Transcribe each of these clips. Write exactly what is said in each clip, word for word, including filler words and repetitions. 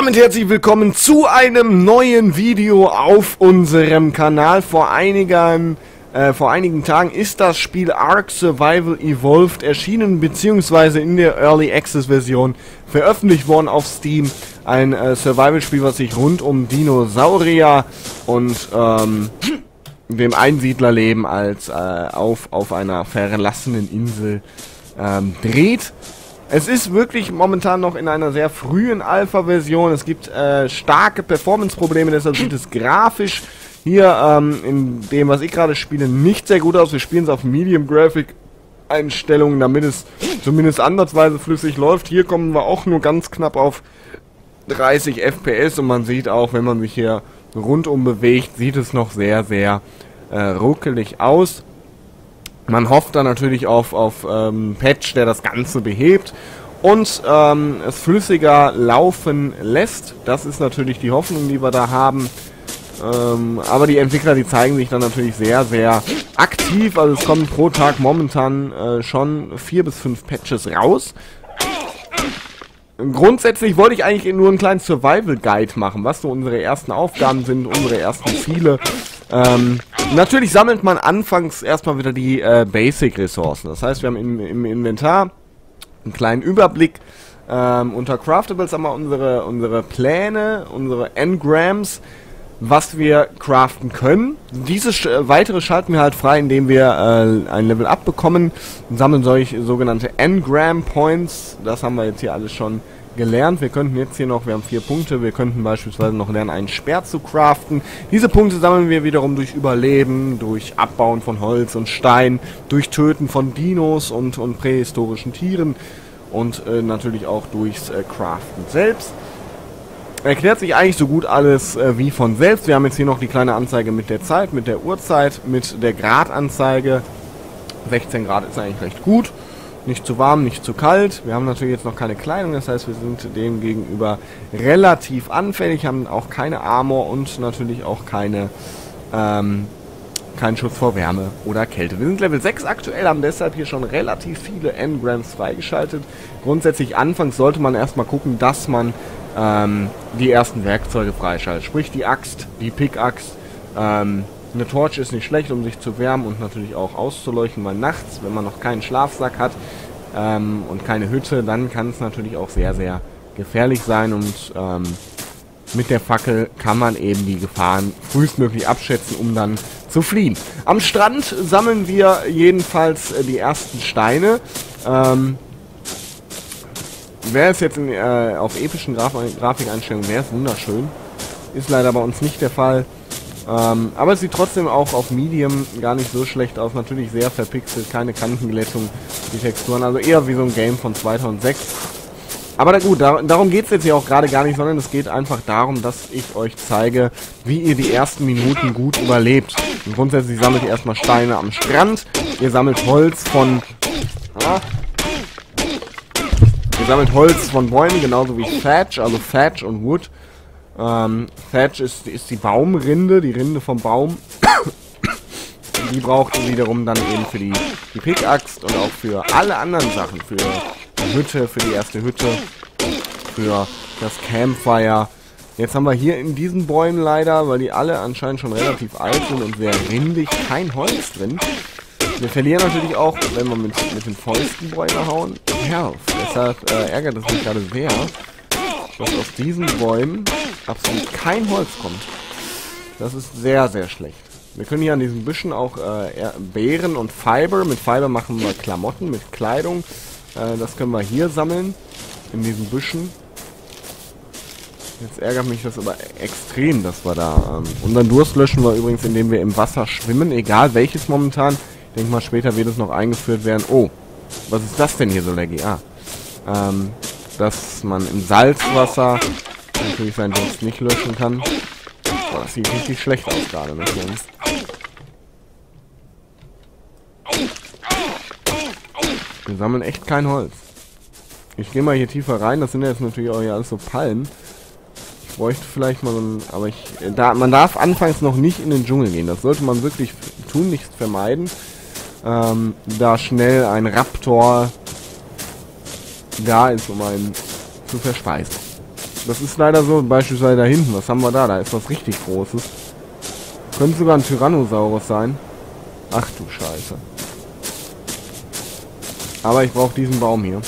damit herzlich willkommen zu einem neuen Video auf unserem Kanal. Vor einigen, äh, vor einigen Tagen ist das Spiel Ark Survival Evolved erschienen, beziehungsweise in der Early Access Version veröffentlicht worden auf Steam. Ein äh, Survival-Spiel, was sich rund um Dinosaurier und ähm, dem Einsiedlerleben als äh, auf, auf einer verlassenen Insel ähm, dreht. Es ist wirklich momentan noch in einer sehr frühen Alpha-Version. Es gibt äh, starke Performance-Probleme, deshalb sieht es grafisch hier ähm, in dem, was ich gerade spiele, nicht sehr gut aus. Wir spielen es auf Medium-Graphic-Einstellungen, damit es zumindest ansatzweise flüssig läuft. Hier kommen wir auch nur ganz knapp auf dreißig F P S und man sieht auch, wenn man sich hier rundum bewegt, sieht es noch sehr, sehr äh, ruckelig aus. Man hofft dann natürlich auf, auf ähm, Patch, der das Ganze behebt und ähm, es flüssiger laufen lässt. Das ist natürlich die Hoffnung, die wir da haben. Ähm, aber die Entwickler, die zeigen sich dann natürlich sehr, sehr aktiv. Also es kommen pro Tag momentan äh, schon vier bis fünf Patches raus. Grundsätzlich wollte ich eigentlich nur einen kleinen Survival-Guide machen, was so unsere ersten Aufgaben sind, unsere ersten Ziele. Ähm, natürlich sammelt man anfangs erstmal wieder die äh, Basic-Ressourcen. Das heißt, wir haben im, im Inventar einen kleinen Überblick. Ähm, unter Craftables haben wir unsere, unsere Pläne, unsere Engrams, was wir craften können. Dieses sch äh, weitere schalten wir halt frei, indem wir äh, ein Level Up bekommen und sammeln solche sogenannte Engram Points. Das haben wir jetzt hier alles schon gelernt. Wir könnten jetzt hier noch, wir haben vier Punkte, wir könnten beispielsweise noch lernen, einen Speer zu craften. Diese Punkte sammeln wir wiederum durch Überleben, durch Abbauen von Holz und Stein, durch Töten von Dinos und, und prähistorischen Tieren und äh, natürlich auch durchs äh, Craften selbst. Erklärt sich eigentlich so gut alles äh, wie von selbst. Wir haben jetzt hier noch die kleine Anzeige mit der Zeit, mit der Uhrzeit, mit der Gradanzeige. sechzehn Grad ist eigentlich recht gut. Nicht zu warm, nicht zu kalt. Wir haben natürlich jetzt noch keine Kleidung, das heißt, wir sind dem gegenüber relativ anfällig, haben auch keine Armor und natürlich auch keine, ähm, keinen Schutz vor Wärme oder Kälte. Wir sind Level sechs aktuell, haben deshalb hier schon relativ viele Engrams freigeschaltet. Grundsätzlich anfangs sollte man erstmal gucken, dass man ähm, die ersten Werkzeuge freischaltet. Sprich die Axt, die Pickaxe, ähm, eine Torch ist nicht schlecht, um sich zu wärmen und natürlich auch auszuleuchten, weil nachts, wenn man noch keinen Schlafsack hat ähm, und keine Hütte, dann kann es natürlich auch sehr, sehr gefährlich sein und ähm, mit der Fackel kann man eben die Gefahren frühestmöglich abschätzen, um dann zu fliehen. Am Strand sammeln wir jedenfalls äh, die ersten Steine. Ähm, wäre es jetzt in, äh, auf epischen Graf Grafikeinstellungen, wäre es wunderschön. Ist leider bei uns nicht der Fall. Ähm, aber es sieht trotzdem auch auf Medium gar nicht so schlecht aus. Natürlich sehr verpixelt, keine Kantenglättung, die Texturen. Also eher wie so ein Game von zweitausendsechs. Aber na gut, da, darum geht es jetzt hier auch gerade gar nicht, sondern es geht einfach darum, dass ich euch zeige, wie ihr die ersten Minuten gut überlebt. Und grundsätzlich sammelt ihr erstmal Steine am Strand. Ihr sammelt Holz von... Ah, ihr sammelt Holz von Bäumen, genauso wie Thatch, also Thatch und Wood. Ähm, Thatch ist, ist die Baumrinde, die Rinde vom Baum. Die braucht ihr wiederum dann eben für die, die Pickaxe und auch für alle anderen Sachen. Für die Hütte, für die erste Hütte, für das Campfire. Jetzt haben wir hier in diesen Bäumen leider, weil die alle anscheinend schon relativ alt sind und sehr rindig, kein Holz drin. Wir verlieren natürlich auch, wenn wir mit, mit den Fäusten Bäume hauen, Health. Deshalb äh, ärgert es mich gerade sehr, dass aus diesen Bäumen absolut kein Holz kommt. Das ist sehr, sehr schlecht. Wir können hier an diesen Büschen auch äh, Beeren und Fiber. Mit Fiber machen wir Klamotten, mit Kleidung. Äh, das können wir hier sammeln, in diesen Büschen. Jetzt ärgert mich das aber extrem, dass wir da... Ähm, unseren Durst löschen wir übrigens, indem wir im Wasser schwimmen, egal welches momentan. Ich denke mal, später wird es noch eingeführt werden. Oh, was ist das denn hier so laggy? Ah, ähm... dass man im Salzwasser natürlich seinen Durst nicht löschen kann. Boah, das sieht richtig schlecht aus gerade. Ne? Wir sammeln echt kein Holz. Ich gehe mal hier tiefer rein. Das sind ja jetzt natürlich auch hier alles so Palmen. Ich bräuchte vielleicht mal so ein... Aber ich... Da, man darf anfangs noch nicht in den Dschungel gehen. Das sollte man wirklich tun, nicht vermeiden. Ähm, da schnell ein Raptor da ist, um einen zu verspeisen. Das ist leider so, beispielsweise da hinten. Was haben wir da? Da ist was richtig Großes. Könnte sogar ein Tyrannosaurus sein. Ach du Scheiße. Aber ich brauche diesen Baum hier.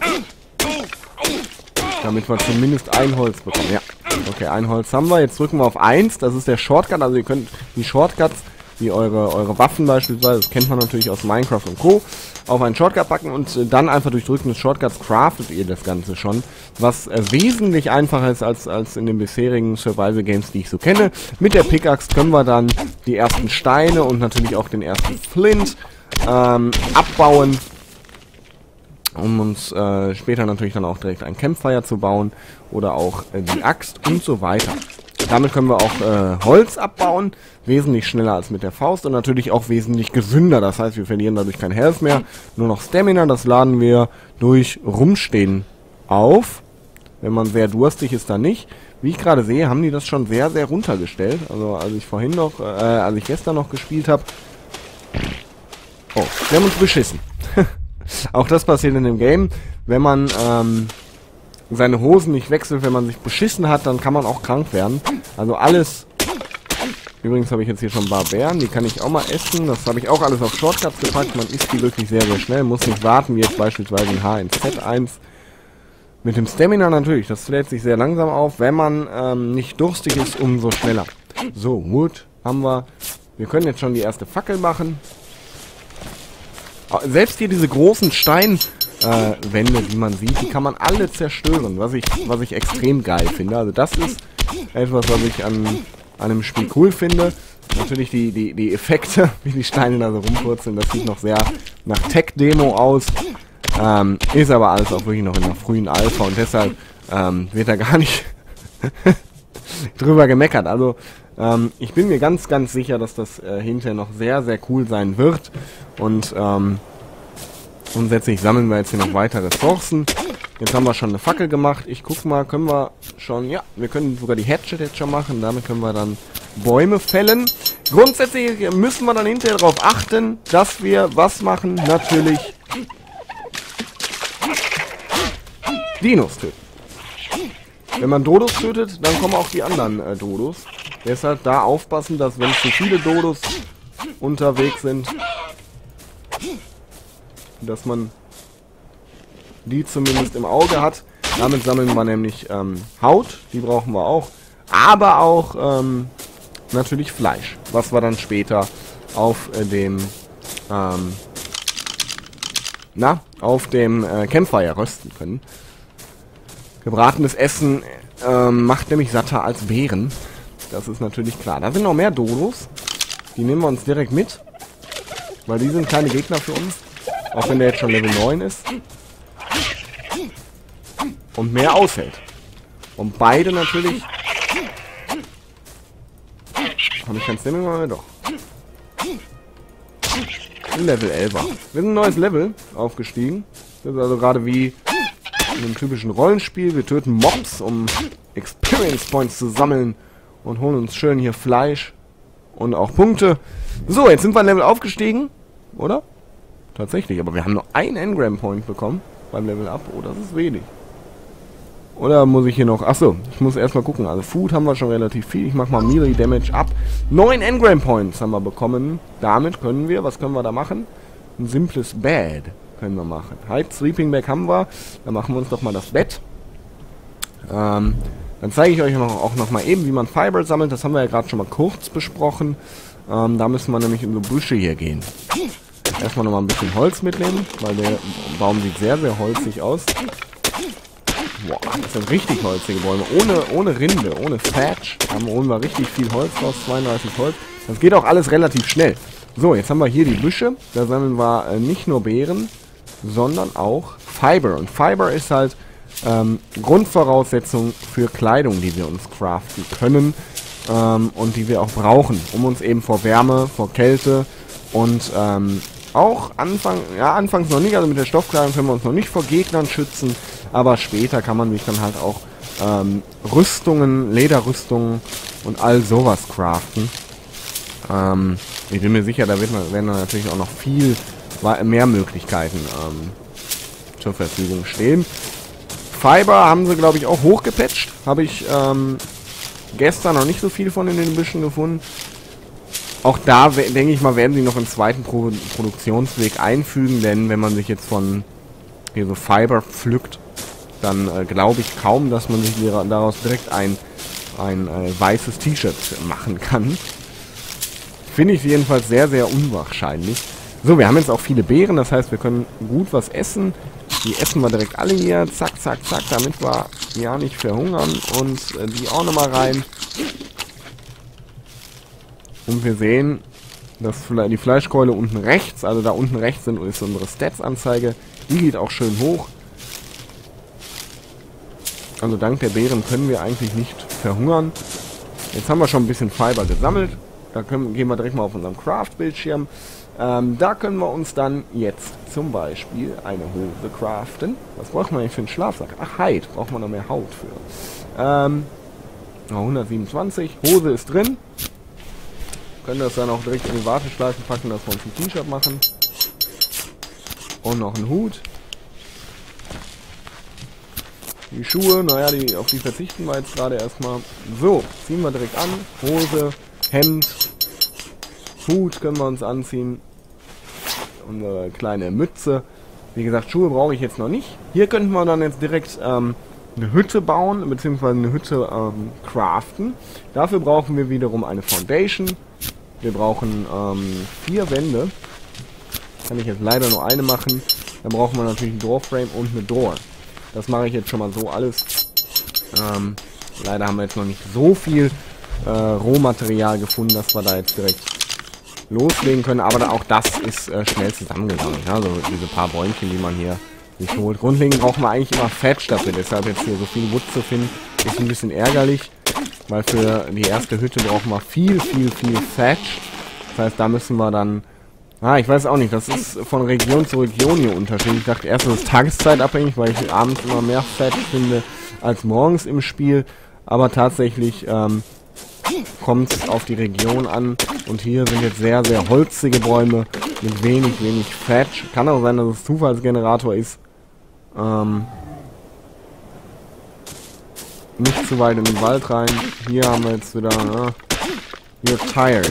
Damit wir zumindest ein Holz bekommen. Ja. Okay, ein Holz haben wir. Jetzt drücken wir auf eins. Das ist der Shortcut. Also ihr könnt die Shortcuts, wie eure, eure Waffen beispielsweise, das kennt man natürlich aus Minecraft und Co., auf einen Shortcut packen und äh, dann einfach durch Drücken des Shortcuts craftet ihr das Ganze schon. Was äh, wesentlich einfacher ist als, als in den bisherigen Survival Games, die ich so kenne. Mit der Pickaxe können wir dann die ersten Steine und natürlich auch den ersten Flint ähm, abbauen. Um uns äh, später natürlich dann auch direkt ein Campfire zu bauen oder auch äh, die Axt und so weiter. Damit können wir auch äh, Holz abbauen, wesentlich schneller als mit der Faust und natürlich auch wesentlich gesünder. Das heißt, wir verlieren dadurch kein Health mehr, nur noch Stamina. Das laden wir durch Rumstehen auf. Wenn man sehr durstig ist, dann nicht. Wie ich gerade sehe, haben die das schon sehr, sehr runtergestellt. Also als ich vorhin noch, äh, als ich gestern noch gespielt habe. Oh, wir haben uns beschissen. Auch das passiert in dem Game. Wenn man ähm, seine Hosen nicht wechselt, wenn man sich beschissen hat, dann kann man auch krank werden. Also alles... Übrigens habe ich jetzt hier schon Barbären, die kann ich auch mal essen. Das habe ich auch alles auf Shortcuts gepackt. Man isst die wirklich sehr, sehr schnell. Muss nicht warten, wie jetzt beispielsweise in H eins Z eins. Mit dem Stamina natürlich. Das lädt sich sehr langsam auf. Wenn man ähm, nicht durstig ist, umso schneller. So, Wood haben wir. Wir können jetzt schon die erste Fackel machen. Selbst hier diese großen Steinwände, äh, die man sieht, die kann man alle zerstören, was ich, was ich extrem geil finde. Also das ist etwas, was ich an, an einem Spiel cool finde. Natürlich die, die, die Effekte, wie die Steine da so rumpurzeln, das sieht noch sehr nach Tech-Demo aus. Ähm, ist aber alles auch wirklich noch in der frühen Alpha und deshalb ähm, wird da gar nicht drüber gemeckert. Also ähm, ich bin mir ganz, ganz sicher, dass das äh, hinterher noch sehr, sehr cool sein wird. Und ähm, grundsätzlich sammeln wir jetzt hier noch weitere Ressourcen. Jetzt haben wir schon eine Fackel gemacht. Ich guck mal, können wir schon... Ja, wir können sogar die Hatchet jetzt schon machen. Damit können wir dann Bäume fällen. Grundsätzlich müssen wir dann hinterher darauf achten, dass wir was machen? Natürlich Dinos töten. Wenn man Dodos tötet, dann kommen auch die anderen äh, Dodos. Deshalb da aufpassen, dass wenn zu viele Dodos unterwegs sind, dass man die zumindest im Auge hat. Damit sammeln wir nämlich ähm, Haut, die brauchen wir auch. Aber auch ähm, natürlich Fleisch, was wir dann später auf äh, dem ähm, na, auf dem äh, Campfire rösten können. Gebratenes Essen ähm, macht nämlich satter als Beeren. Das ist natürlich klar. Da sind noch mehr Dodos. Die nehmen wir uns direkt mit. Weil die sind keine Gegner für uns. Auch wenn der jetzt schon Level neun ist. Und mehr aushält. Und beide natürlich... Habe ich kein Stamina mehr? Doch. Level elfer. Wir sind ein neues Level aufgestiegen. Das ist also gerade wie in einem typischen Rollenspiel. Wir töten Mobs, um Experience Points zu sammeln. Und holen uns schön hier Fleisch. Und auch Punkte. So, jetzt sind wir ein Level aufgestiegen. Oder? Tatsächlich, aber wir haben nur einen Engram Point bekommen beim Level Up. Oh, das ist wenig. Oder muss ich hier noch... Achso, ich muss erstmal gucken. Also Food haben wir schon relativ viel. Ich mache mal Melee Damage ab. neun Engram Points haben wir bekommen. Damit können wir... Was können wir da machen? Ein simples Bed können wir machen. Hide Sleeping Bag haben wir. Dann machen wir uns doch mal das Bett. Ähm, dann zeige ich euch noch, auch noch mal eben, wie man Fiber sammelt. Das haben wir ja gerade schon mal kurz besprochen. Ähm, da müssen wir nämlich in so Büsche hier gehen. Erstmal noch mal ein bisschen Holz mitnehmen, weil der Baum sieht sehr, sehr holzig aus. Boah, das sind richtig holzige Bäume. Ohne, ohne Rinde, ohne Thatch. Da holen wir richtig viel Holz raus. zweiunddreißig Holz. Das geht auch alles relativ schnell. So, jetzt haben wir hier die Büsche. Da sammeln wir äh, nicht nur Beeren, sondern auch Fiber. Und Fiber ist halt ähm, Grundvoraussetzung für Kleidung, die wir uns craften können. Ähm, und die wir auch brauchen, um uns eben vor Wärme, vor Kälte und ähm, auch Anfang, ja, anfangs noch nicht, also mit der Stoffkleidung können wir uns noch nicht vor Gegnern schützen, aber später kann man sich dann halt auch ähm, Rüstungen, Lederrüstungen und all sowas craften. Ähm, ich bin mir sicher, da wird man, werden dann natürlich auch noch viel mehr Möglichkeiten ähm, zur Verfügung stehen. Fiber haben sie, glaube ich, auch hochgepatcht. Habe ich ähm, gestern noch nicht so viel von in den Büschen gefunden. Auch da, denke ich mal, werden sie noch einen zweiten Pro Produktionsweg einfügen, denn wenn man sich jetzt von hier so Fiber pflückt, dann äh, glaube ich kaum, dass man sich daraus direkt ein, ein äh, weißes T-Shirt machen kann. Finde ich jedenfalls sehr, sehr unwahrscheinlich. So, wir haben jetzt auch viele Beeren, das heißt, wir können gut was essen. Die essen wir direkt alle hier. Zack, zack, zack, damit wir ja nicht verhungern. Und äh, die auch nochmal rein. Und wir sehen, dass die Fleischkeule unten rechts, also da unten rechts sind, ist unsere Stats-Anzeige. Die geht auch schön hoch. Also dank der Beeren können wir eigentlich nicht verhungern. Jetzt haben wir schon ein bisschen Fiber gesammelt. Da können, gehen wir direkt mal auf unseren Craft-Bildschirm. Ähm, da können wir uns dann jetzt zum Beispiel eine Hose craften. Was braucht man eigentlich für einen Schlafsack? Ach, Hide. Braucht man noch mehr Haut für. Ähm, hundertsiebenundzwanzig. Hose ist drin. Können das dann auch direkt in die Warteschleifen packen, dass wir uns ein T-Shirt machen. Und noch einen Hut. Die Schuhe, naja, die, auf die verzichten wir jetzt gerade erstmal. So, ziehen wir direkt an. Hose, Hemd, Hut können wir uns anziehen. Unsere kleine Mütze. Wie gesagt, Schuhe brauche ich jetzt noch nicht. Hier könnten wir dann jetzt direkt ähm, eine Hütte bauen, beziehungsweise eine Hütte ähm, craften. Dafür brauchen wir wiederum eine Foundation. Wir brauchen ähm, vier Wände. Kann ich jetzt leider nur eine machen. Dann brauchen wir natürlich ein Doorframe und eine Door. Das mache ich jetzt schon mal so alles. Ähm, leider haben wir jetzt noch nicht so viel äh, Rohmaterial gefunden, dass wir da jetzt direkt loslegen können. Aber da, auch das ist äh, schnell zusammengegangen. Ja? Also diese paar Bäumchen, die man hier sich holt. Grundlegend brauchen wir eigentlich immer Thatch dafür. Deshalb jetzt hier so viel Wood zu finden, ist ein bisschen ärgerlich. Weil für die erste Hütte brauchen wir viel, viel, viel Thatch. Das heißt, da müssen wir dann... Ah, ich weiß auch nicht, das ist von Region zu Region hier unterschiedlich. Ich dachte erst, das ist tageszeitabhängig, weil ich abends immer mehr Thatch finde als morgens im Spiel. Aber tatsächlich ähm, kommt es auf die Region an. Und hier sind jetzt sehr, sehr holzige Bäume mit wenig, wenig Thatch. Kann auch sein, dass es Zufallsgenerator ist. Ähm... Nicht zu weit in den Wald rein. Hier haben wir jetzt wieder... Ja, hier tired.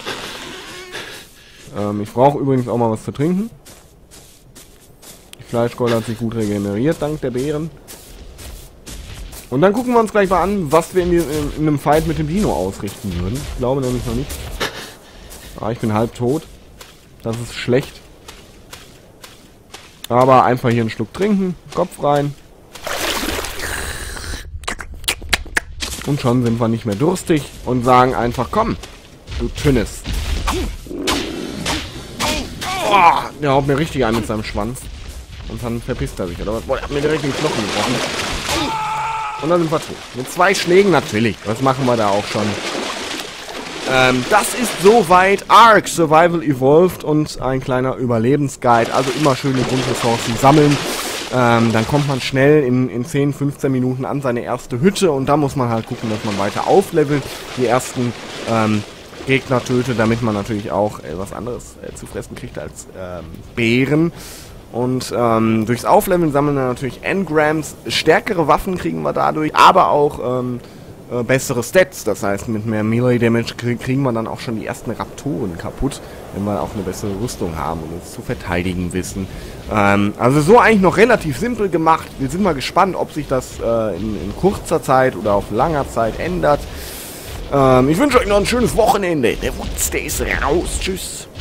Ähm, ich brauche übrigens auch mal was zu trinken. Die Fleischkeule hat sich gut regeneriert, dank der Beeren. Und dann gucken wir uns gleich mal an, was wir in, die, in, in einem Fight mit dem Dino ausrichten würden. Ich glaube nämlich noch nicht. Ah, ich bin halb tot. Das ist schlecht. Aber einfach hier einen Schluck trinken, Kopf rein. Und schon sind wir nicht mehr durstig und sagen einfach, komm, du Tünnes. Oh, der haut mir richtig ein mit seinem Schwanz. Und dann verpisst er sich, oder was? Boah, der hat mir direkt den Knochen gebrochen. Und dann sind wir tot. Mit zwei Schlägen natürlich. Das machen wir da auch schon. Ähm, das ist soweit Ark Survival Evolved und ein kleiner Überlebensguide. Also immer schön die Grundressourcen sammeln. Ähm, dann kommt man schnell in, in zehn, fünfzehn Minuten an seine erste Hütte und da muss man halt gucken, dass man weiter auflevelt, die ersten ähm, Gegner tötet, damit man natürlich auch äh, was anderes äh, zu fressen kriegt als ähm, Beeren. Und ähm, durchs Aufleveln sammeln wir natürlich Engrams, stärkere Waffen kriegen wir dadurch, aber auch ähm, äh, bessere Stats. Das heißt, mit mehr Melee Damage kriegen wir dann auch schon die ersten Raptoren kaputt, wenn wir auch eine bessere Rüstung haben und uns zu verteidigen wissen. Ähm, also so eigentlich noch relativ simpel gemacht. Wir sind mal gespannt, ob sich das äh, in, in kurzer Zeit oder auf langer Zeit ändert. Ähm, ich wünsche euch noch ein schönes Wochenende. Der Wutz, der ist raus. Tschüss.